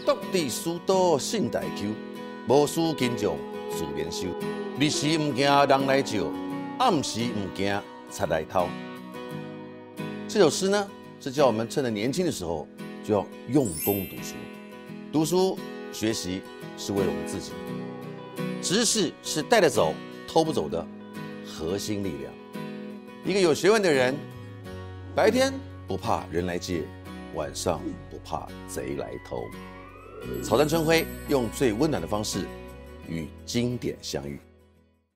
独地书多信大丘，无事金匠自然收。日时唔惊人来照，暗时唔惊贼来偷。这首诗呢，是叫我们趁着年轻的时候就要用功读书。读书学习是为了我们自己，知识是带得走、偷不走的核心力量。一个有学问的人，白天不怕人来借，晚上不怕贼来偷。草山春晖用最温暖的方式与经典相遇。